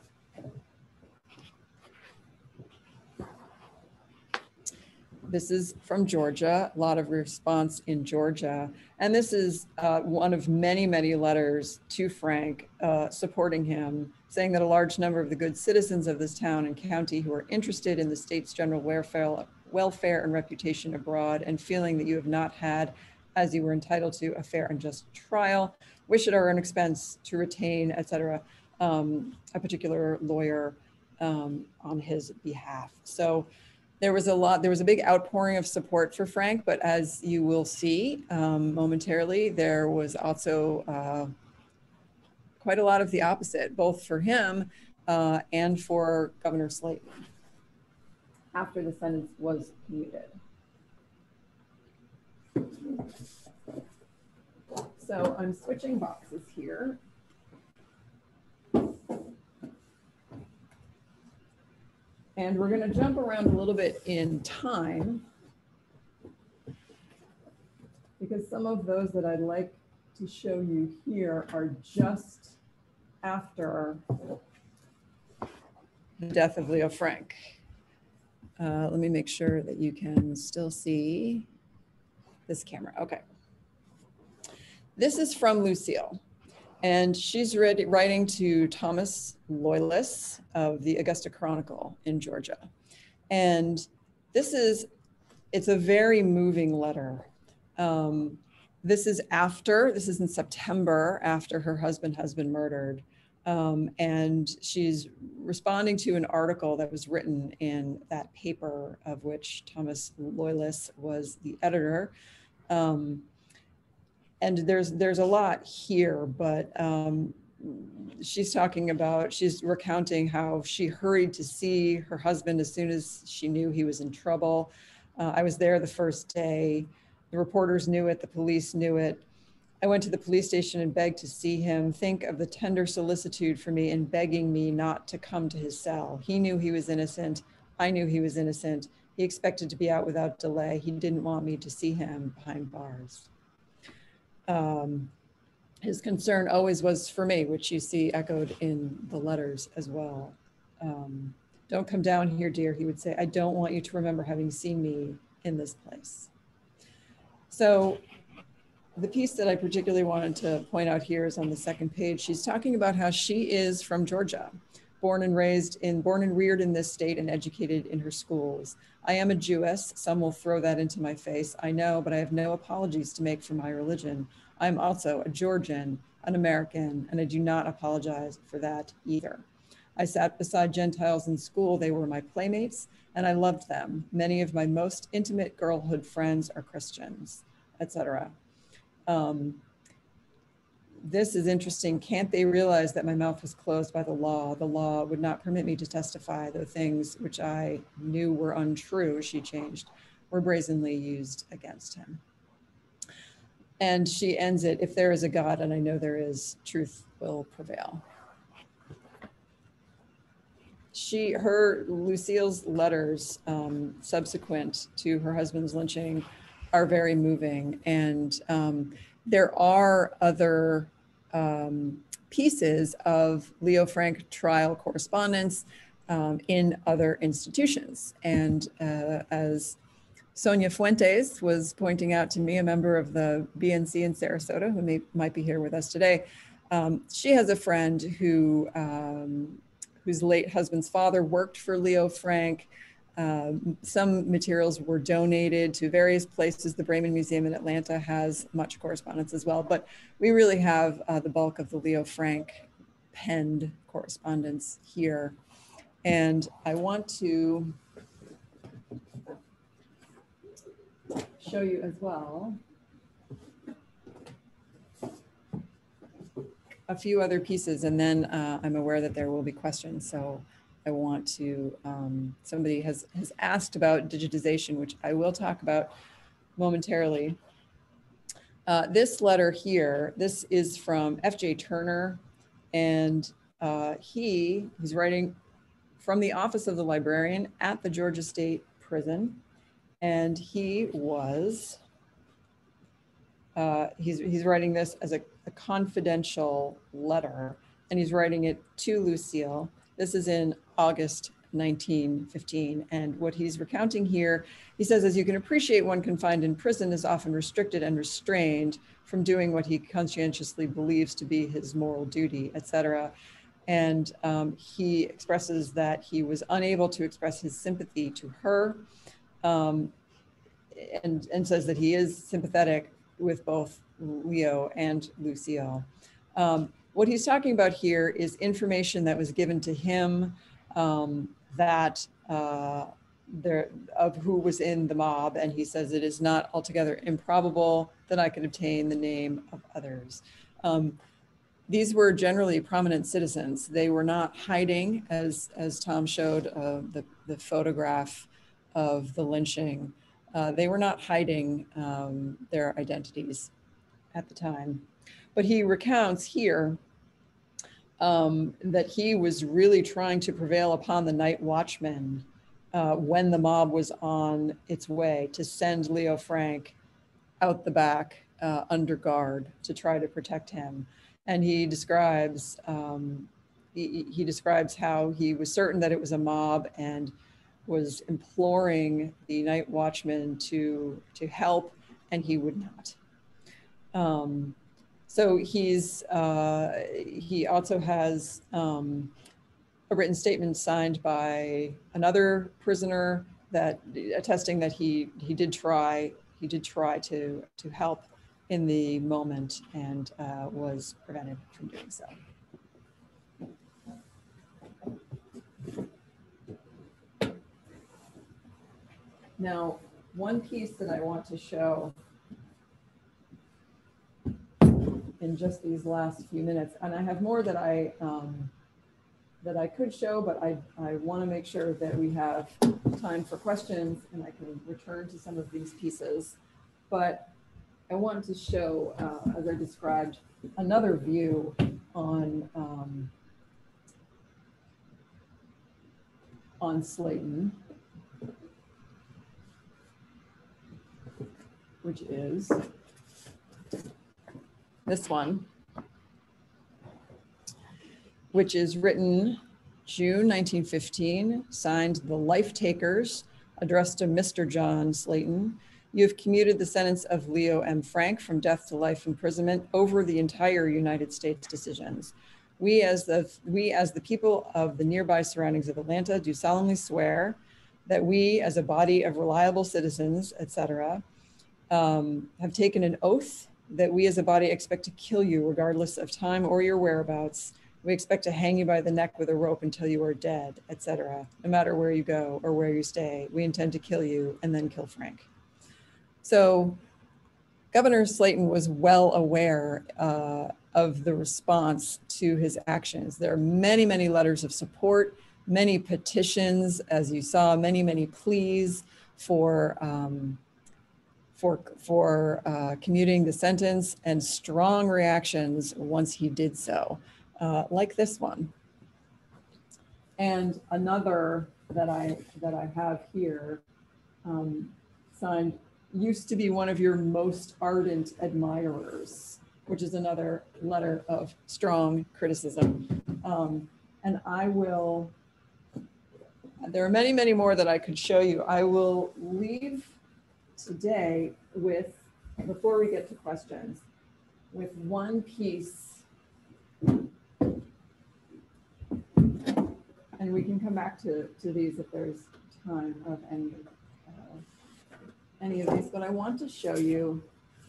This is from Georgia, a lot of response in Georgia. And this is uh, one of many, many letters to Frank uh, supporting him, saying that a large number of the good citizens of this town and county who are interested in the state's general welfare, welfare and reputation abroad, and feeling that you have not had, as you were entitled to, a fair and just trial, wish at our own expense to retain, et cetera, um, a particular lawyer um, on his behalf. So there was a lot, there was a big outpouring of support for Frank, but as you will see um, momentarily, there was also uh, quite a lot of the opposite, both for him uh, and for Governor Slayton after the sentence was commuted. So I'm switching boxes here. And we're going to jump around a little bit in time, because some of those that I'd like to show you here are just after the death of Leo Frank. Uh, let me make sure that you can still see this camera. Okay. This is from Lucille, and she's read, writing to Thomas Loylis of the Augusta Chronicle in Georgia. And this is, it's a very moving letter. Um, this is after, this is in September, after her husband has been murdered. Um, and she's responding to an article that was written in that paper of which Thomas Loylis was the editor. Um, and there's there's a lot here, but um, she's talking about, she's recounting how she hurried to see her husband as soon as she knew he was in trouble. Uh, I was there the first day. The reporters knew it, the police knew it. I went to the police station and begged to see him. Think of the tender solicitude for me in begging me not to come to his cell. He knew he was innocent. I knew he was innocent. He expected to be out without delay. He didn't want me to see him behind bars. Um, his concern always was for me, which you see echoed in the letters as well. Um, don't come down here, dear, he would say. I don't want you to remember having seen me in this place. So the piece that I particularly wanted to point out here is on the second page. She's talking about how she is from Georgia, born and raised in, born and reared in this state and educated in her schools. I am a Jewess. Some will throw that into my face. I know, but I have no apologies to make for my religion. I'm also a Georgian, an American, and I do not apologize for that either. I sat beside Gentiles in school. They were my playmates, and I loved them. Many of my most intimate girlhood friends are Christians, et cetera. Um, this is interesting. Can't they realize that my mouth was closed by the law? The law would not permit me to testify. The things which I knew were untrue, she changed, were brazenly used against him. And she ends it, if there is a God, and I know there is, truth will prevail. She, her, Lucille's letters um, subsequent to her husband's lynching are very moving. And um, there are other um, pieces of Leo Frank trial correspondence um, in other institutions. And uh, as Sonia Fuentes was pointing out to me, a member of the B N C in Sarasota, who may, might be here with us today, um, she has a friend who, um, whose late husband's father worked for Leo Frank. Uh, some materials were donated to various places. The Bremen Museum in Atlanta has much correspondence as well, but we really have uh, the bulk of the Leo Frank penned correspondence here. And I want to show you as well a few other pieces, and then uh, I'm aware that there will be questions. So I want to, um, somebody has, has asked about digitization, which I will talk about momentarily. Uh, this letter here, this is from F J Turner, and uh, he, he's writing from the office of the librarian at the Georgia State Prison. And he was, uh, he's, he's writing this as a, a confidential letter, and he's writing it to Lucille. This is in August nineteen fifteen. And what he's recounting here, he says, as you can appreciate, one confined in prison is often restricted and restrained from doing what he conscientiously believes to be his moral duty, et cetera. And um, he expresses that he was unable to express his sympathy to her. Um, and, and says that he is sympathetic with both Leo and Lucille. Um, what he's talking about here is information that was given to him um, that uh, there, of who was in the mob, and he says it is not altogether improbable that I could obtain the name of others. Um, these were generally prominent citizens. They were not hiding, as, as Tom showed uh, the, the photograph of the lynching. Uh, they were not hiding um, their identities at the time. But he recounts here um, that he was really trying to prevail upon the night watchmen uh, when the mob was on its way to send Leo Frank out the back uh, under guard to try to protect him. And he describes, um, he, he describes how he was certain that it was a mob and was imploring the night watchman to, to help, and he would not. Um, so he's, uh, he also has um, a written statement signed by another prisoner that attesting that he, he did try, he did try to, to help in the moment and uh, was prevented from doing so. Now, one piece that I want to show in just these last few minutes. And I have more that I, um, that I could show, but I, I want to make sure that we have time for questions and I can return to some of these pieces. But I wanted to show, uh, as I described, another view on, um, on Slayton, which is this one, which is written June nineteen fifteen, signed The Life Takers, addressed to Mister John Slayton. You have commuted the sentence of Leo M. Frank from death to life imprisonment over the entire United States decisions. We as the, we as the people of the nearby surroundings of Atlanta do solemnly swear that we as a body of reliable citizens, et cetera, um, have taken an oath that we as a body expect to kill you regardless of time or your whereabouts. We expect to hang you by the neck with a rope until you are dead, et cetera. No matter where you go or where you stay, we intend to kill you and then kill Frank. So Governor Slayton was well aware uh, of the response to his actions. There are many, many letters of support, many petitions, as you saw, many, many pleas for, um, for, for uh, commuting the sentence, and strong reactions once he did so. Uh, like this one. And another that I, that I have here, um, signed, used to be one of your most ardent admirers, which is another letter of strong criticism. Um, and I will, there are many, many more that I could show you. I will leave today with, before we get to questions, with one piece. And we can come back to, to these if there's time of any, uh, any of these, but I want to show you.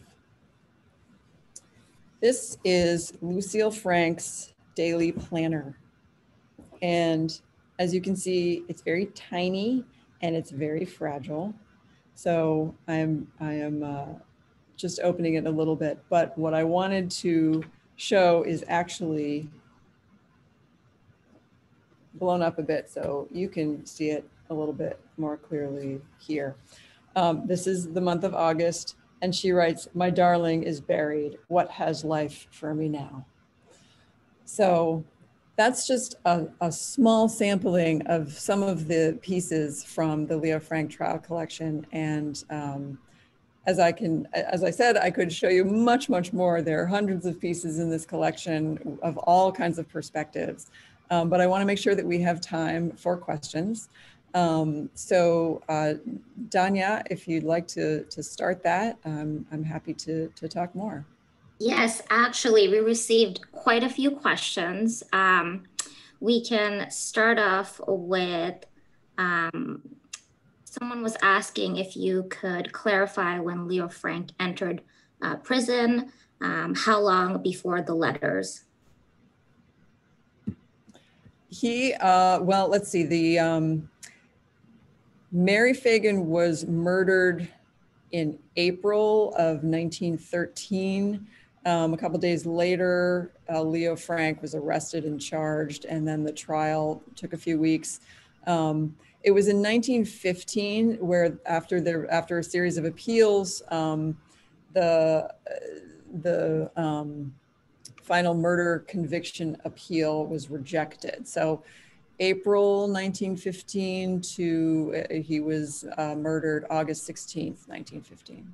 This is Lucille Frank's daily planner. And as you can see, it's very tiny and it's very fragile. So I'm, I am uh, just opening it a little bit, but what I wanted to show is actually blown up a bit so you can see it a little bit more clearly here. Um, this is the month of August, and she writes, "My darling is buried. What has life for me now?" So that's just a, a small sampling of some of the pieces from the Leo Frank trial collection. And um, as I can, as I said, I could show you much, much more. There are hundreds of pieces in this collection of all kinds of perspectives. Um, but I want to make sure that we have time for questions. Um, so uh, Danya, if you'd like to, to start that, um, I'm happy to, to talk more. Yes, actually, we received quite a few questions. Um, we can start off with, um, someone was asking if you could clarify when Leo Frank entered uh, prison, um, how long before the letters? He, uh, well, let's see, the um, Mary Fagan was murdered in April of nineteen thirteen. Um, a couple days later, uh, Leo Frank was arrested and charged, and then the trial took a few weeks. Um, it was in nineteen fifteen where, after the after a series of appeals, um, the the um, final murder conviction appeal was rejected. So April nineteen fifteen to, uh, he was uh, murdered August sixteenth, nineteen fifteen.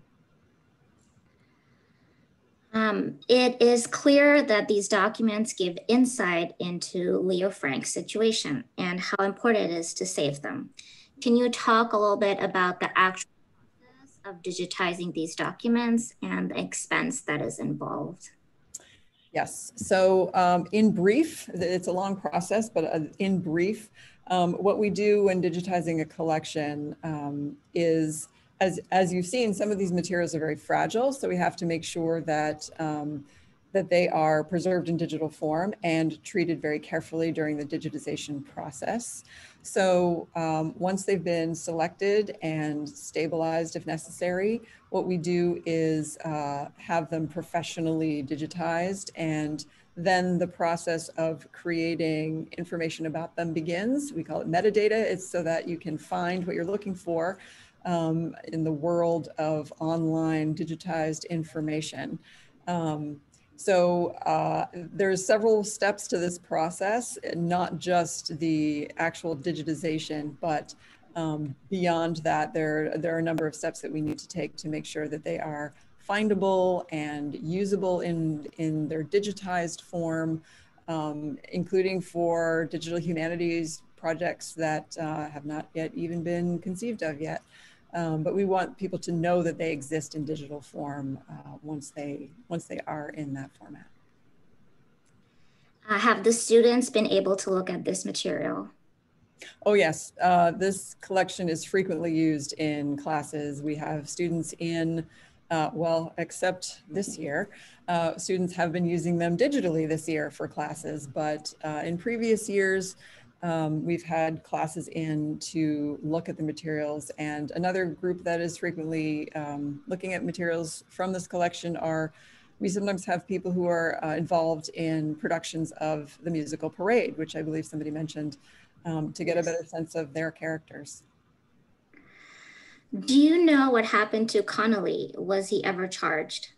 Um, it is clear that these documents give insight into Leo Frank's situation and how important it is to save them. Can you talk a little bit about the actual process of digitizing these documents and the expense that is involved? Yes, so um, in brief, it's a long process, but uh, in brief, um, what we do when digitizing a collection um, is, as, as you've seen, some of these materials are very fragile, so we have to make sure that, um, that they are preserved in digital form and treated very carefully during the digitization process. So um, once they've been selected and stabilized if necessary, what we do is uh, have them professionally digitized, and then the process of creating information about them begins. We call it metadata. It's so that you can find what you're looking for um, in the world of online digitized information. Um, So uh, there's several steps to this process, not just the actual digitization, but um, beyond that, there, there are a number of steps that we need to take to make sure that they are findable and usable in, in their digitized form, um, including for digital humanities projects that uh, have not yet even been conceived of yet. Um, but we want people to know that they exist in digital form uh, once they once they are in that format. Uh, have the students been able to look at this material? Oh yes, uh, this collection is frequently used in classes. We have students in, uh, well, except this year, uh, students have been using them digitally this year for classes, but uh, in previous years, Um, we've had classes in to look at the materials, and another group that is frequently um, looking at materials from this collection are, we sometimes have people who are uh, involved in productions of the musical Parade, which I believe somebody mentioned, um, to get a better sense of their characters. Do you know what happened to Connolly? Was he ever charged?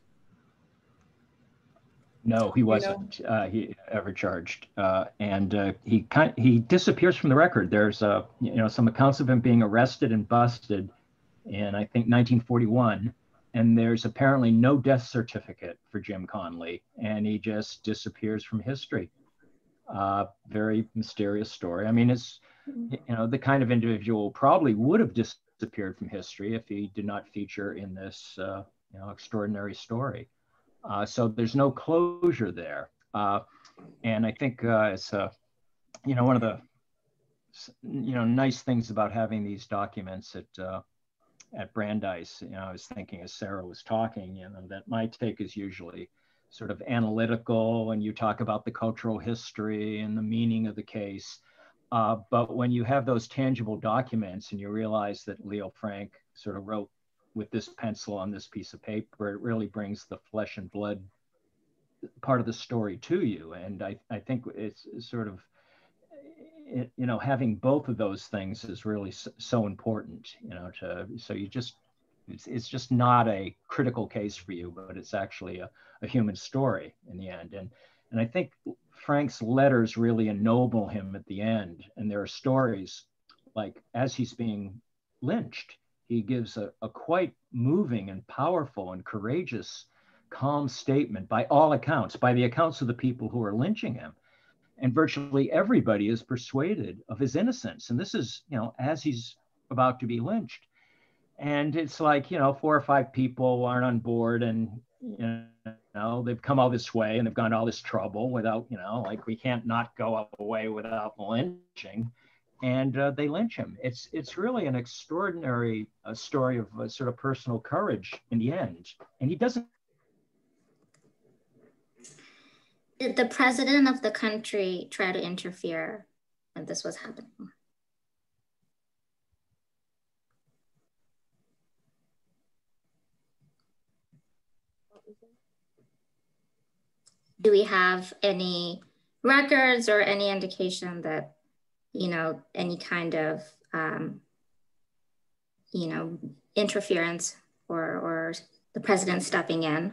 No, he wasn't uh, he ever charged, uh, and uh, he kind he disappears from the record. There's uh, you know some accounts of him being arrested and busted in I think nineteen forty-one, and there's apparently no death certificate for Jim Connolly, and he just disappears from history. Uh, very mysterious story. I mean, it's you know the kind of individual probably would have disappeared from history if he did not feature in this uh, you know extraordinary story. Uh, so there's no closure there. Uh, and I think uh, it's, uh, you know, one of the, you know, nice things about having these documents at, uh, at Brandeis. You know, I was thinking as Sarah was talking, you know, that my take is usually sort of analytical when you talk about the cultural history and the meaning of the case. Uh, but when you have those tangible documents and you realize that Leo Frank sort of wrote with this pencil on this piece of paper, it really brings the flesh and blood part of the story to you. And I, I think it's sort of, you know, having both of those things is really so important, you know, to, so you just, it's, it's just not a critical case for you, but it's actually a, a human story in the end. And, and I think Frank's letters really ennoble him at the end. And there are stories like as he's being lynched, he gives a, a quite moving and powerful and courageous, calm statement by all accounts, by the accounts of the people who are lynching him. And virtually everybody is persuaded of his innocence. And this is, you know, as he's about to be lynched. And it's like, you know, four or five people aren't on board and, you know, they've come all this way and they've gone all this trouble without, you know, like we can't not go away without lynching. And uh, they lynch him. It's it's really an extraordinary uh, story of uh, sort of personal courage in the end. And he doesn't. Did the president of the country try to interfere when this was happening? Do we have any records or any indication that, you know, any kind of, um, you know, interference or, or the president stepping in?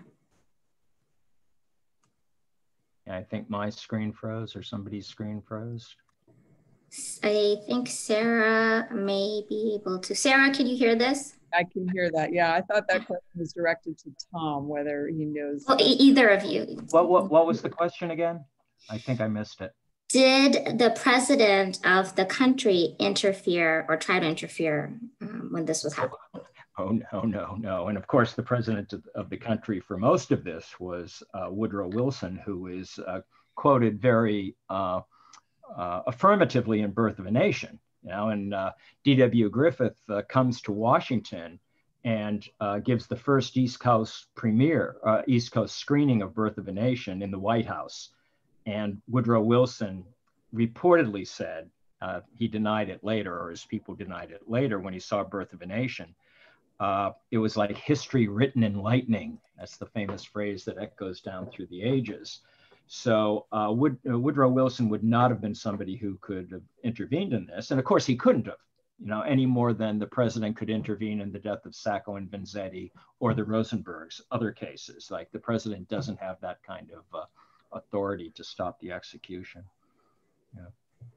I think my screen froze or somebody's screen froze. I think Sarah may be able to. Sarah, can you hear this? I can hear that. Yeah, I thought that question was directed to Tom, whether he knows. Well, e either of you. What, what, what was the question again? I think I missed it. Did the president of the country interfere or try to interfere um, when this was happening? Oh, no, no, no. And of course, the president of, of the country for most of this was uh, Woodrow Wilson, who is uh, quoted very uh, uh, affirmatively in Birth of a Nation. You know, and uh, D W Griffith uh, comes to Washington and uh, gives the first East Coast premiere, uh, East Coast screening of Birth of a Nation in the White House. And Woodrow Wilson reportedly said, uh, he denied it later, or his people denied it later when he saw Birth of a Nation, uh, it was like history written in lightning. That's the famous phrase that echoes down through the ages. So uh, Wood, uh, Woodrow Wilson would not have been somebody who could have intervened in this. And of course he couldn't have, you know, any more than the president could intervene in the death of Sacco and Vanzetti or the Rosenbergs, other cases. Like the president doesn't have that kind of uh, authority to stop the execution. Yeah.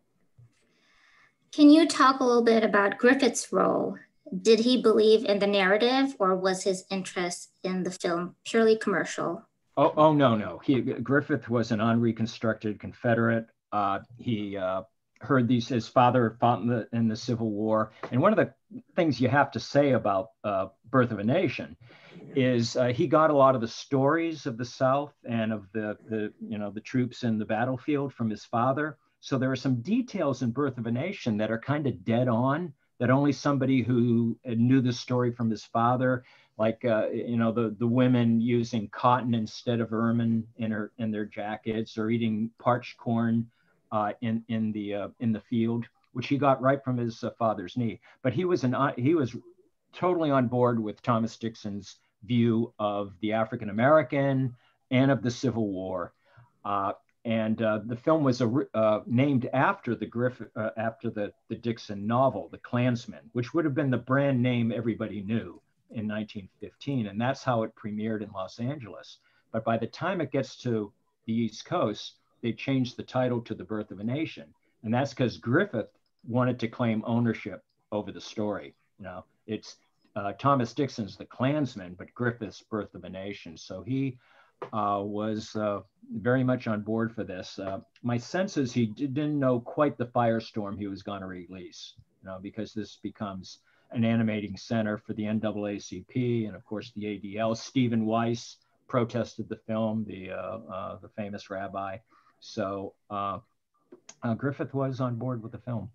Can you talk a little bit about Griffith's role? Did he believe in the narrative, or was his interest in the film purely commercial? Oh, oh no, no. He, Griffith was an unreconstructed Confederate. Uh, he uh, heard these, his father fought in the, in the Civil War. And one of the things you have to say about uh, Birth of a Nation is uh, he got a lot of the stories of the South and of the, the, you know, the troops in the battlefield from his father. So there are some details in Birth of a Nation that are kind of dead on, that only somebody who knew the story from his father, like, uh, you know, the, the women using cotton instead of ermine in, her, in their jackets, or eating parched corn uh, in, in, the, uh, in the field, which he got right from his uh, father's knee. But he was, an, uh, he was totally on board with Thomas Dixon's view of the African-American and of the Civil War. Uh, and uh, the film was a, uh, named after the Griffith, uh, after the, the Dixon novel, The Klansman, which would have been the brand name everybody knew in nineteen fifteen. And that's how it premiered in Los Angeles. But by the time it gets to the East Coast, they changed the title to The Birth of a Nation. And that's because Griffith wanted to claim ownership over the story. You know, it's uh, Thomas Dixon's The Klansman, but Griffith's Birth of a Nation. So he uh, was uh, very much on board for this. Uh, my sense is he didn't know quite the firestorm he was going to release, you know, because this becomes an animating center for the N double A C P and of course the A D L. Stephen Weiss protested the film, the, uh, uh, the famous rabbi. So uh, uh, Griffith was on board with the film.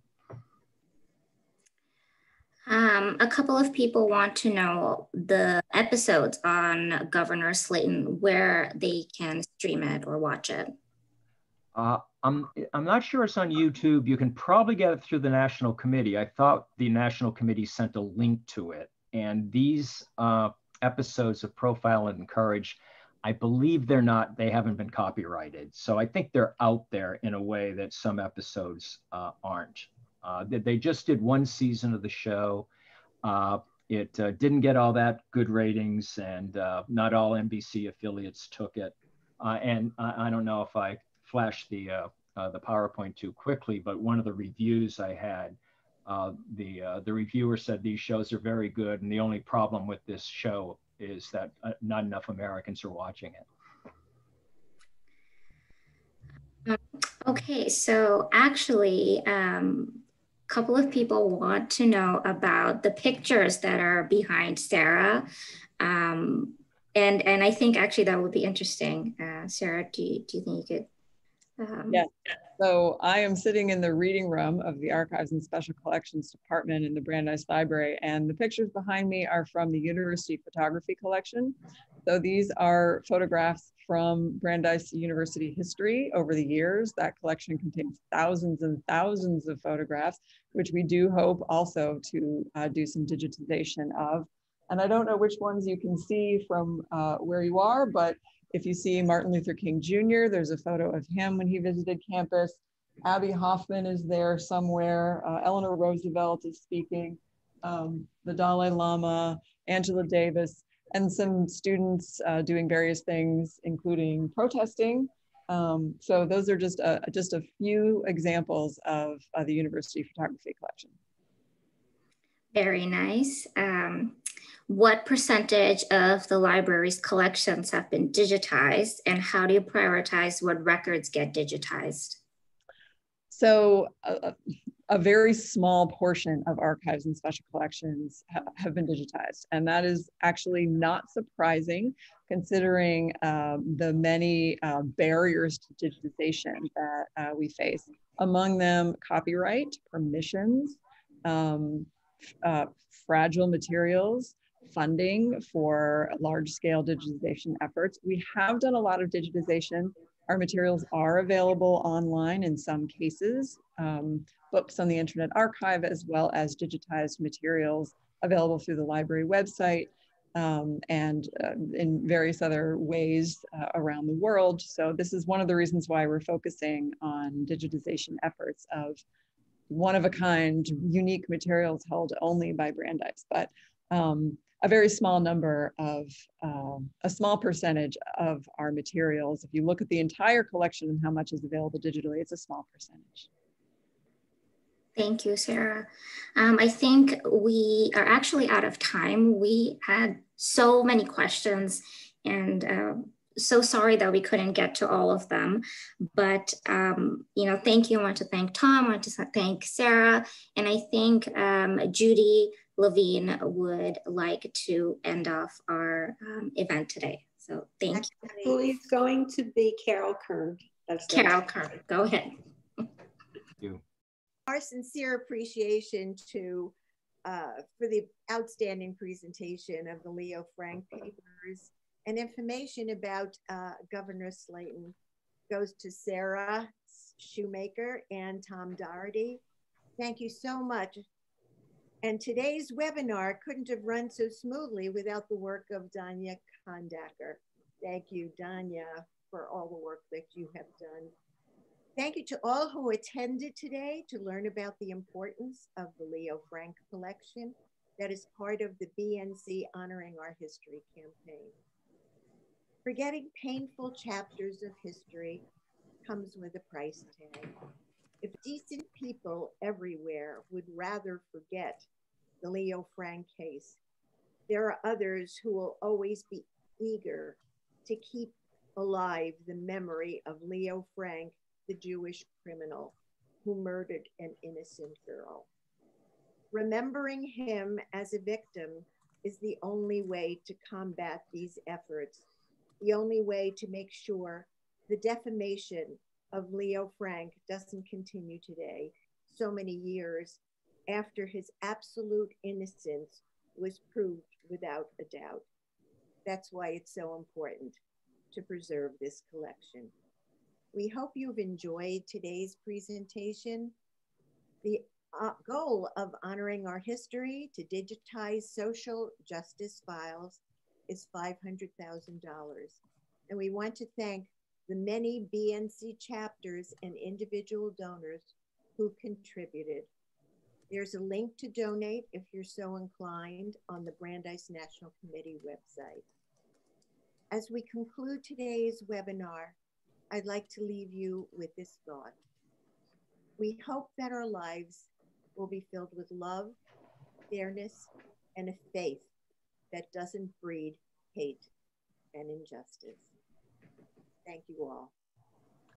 Um, a couple of people want to know the episodes on Governor Slayton, where they can stream it or watch it. Uh, I'm, I'm not sure it's on YouTube. You can probably get it through the National Committee. I thought the National Committee sent a link to it. And these uh, episodes of Profile and Encourage, I believe they're not, they haven't been copyrighted. So I think they're out there in a way that some episodes uh, aren't. Uh, they, they just did one season of the show. Uh, it uh, didn't get all that good ratings, and uh, not all N B C affiliates took it. Uh, and I, I don't know if I flashed the, uh, uh, the PowerPoint too quickly, but one of the reviews I had, uh, the, uh, the reviewer said these shows are very good, and the only problem with this show is that uh, not enough Americans are watching it. Okay, so actually, um, a couple of people want to know about the pictures that are behind Sarah. Um, and, and I think actually that would be interesting. Uh, Sarah, do you, do you think you could? Um... Yeah, so I am sitting in the reading room of the Archives and Special Collections Department in the Brandeis Library, and the pictures behind me are from the University Photography Collection. So these are photographs from Brandeis University history over the years. That collection contains thousands and thousands of photographs, which we do hope also to uh, do some digitization of. And I don't know which ones you can see from uh, where you are, but if you see Martin Luther King Junior, there's a photo of him when he visited campus. Abby Hoffman is there somewhere. Uh, Eleanor Roosevelt is speaking. Um, the Dalai Lama, Angela Davis, and some students uh, doing various things, including protesting. Um, so those are just a, just a few examples of uh, the University Photography Collection. Very nice. Um, what percentage of the library's collections have been digitized, and how do you prioritize what records get digitized? So a, a very small portion of archives and special collections ha have been digitized. And that is actually not surprising, considering um, the many uh, barriers to digitization that uh, we face. Among them, copyright, permissions, um, uh, fragile materials, funding for large-scale digitization efforts. We have done a lot of digitization. Our materials are available online in some cases, um, books on the Internet Archive, as well as digitized materials available through the library website, um, and uh, in various other ways uh, around the world. So this is one of the reasons why we're focusing on digitization efforts of one-of-a-kind, unique materials held only by Brandeis. But um, a very small number of, uh, a small percentage of our materials, if you look at the entire collection and how much is available digitally, it's a small percentage. Thank you, Sarah. Um, I think we are actually out of time. We had so many questions, and uh, so sorry that we couldn't get to all of them. But, um, you know, thank you. I want to thank Tom, I want to thank Sarah, and I think um, Judy Levine would like to end off our um, event today. So thank you. Actually, it's going to be Carol Kern. That's Carol Kern, go ahead. Thank you. Our sincere appreciation to uh, for the outstanding presentation of the Leo Frank papers, and information about uh, Governor Slayton goes to Sarah Shoemaker and Tom Doherty. Thank you so much. And today's webinar couldn't have run so smoothly without the work of Danya Kondaker. Thank you, Danya, for all the work that you have done. Thank you to all who attended today to learn about the importance of the Leo Frank collection that is part of the B N C Honoring Our History campaign. Forgetting painful chapters of history comes with a price tag. If decent people everywhere would rather forget the Leo Frank case, there are others who will always be eager to keep alive the memory of Leo Frank, the Jewish criminal who murdered an innocent girl. Remembering him as a victim is the only way to combat these efforts, the only way to make sure the defamation of Leo Frank doesn't continue today, so many years after his absolute innocence was proved without a doubt. That's why it's so important to preserve this collection. We hope you've enjoyed today's presentation. The uh, goal of Honoring Our History to digitize social justice files is five hundred thousand dollars. And we want to thank the many B N C chapters and individual donors who contributed. There's a link to donate if you're so inclined on the Brandeis National Committee website. As we conclude today's webinar, I'd like to leave you with this thought. We hope that our lives will be filled with love, fairness, and a faith that doesn't breed hate and injustice. Thank you all.